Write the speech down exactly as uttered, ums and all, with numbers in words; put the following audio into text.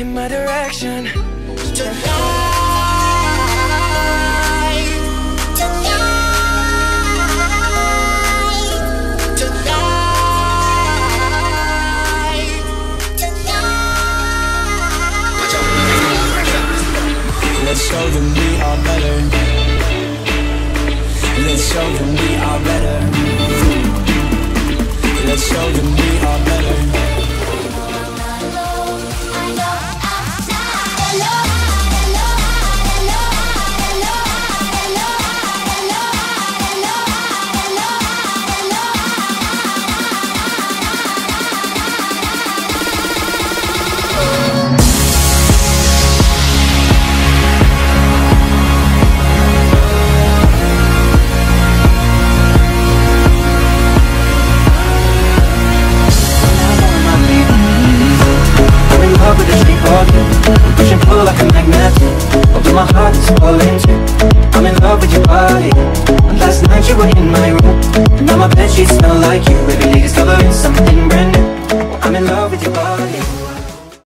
in my direction. Let's show them we are better. Let's show them we are better. Let's show them we are better. Push and pull like a magnet, although my heart is falling too. I'm in love with your body, and last night you were in my room, and now my bedsheets smell like you. Every day discovering something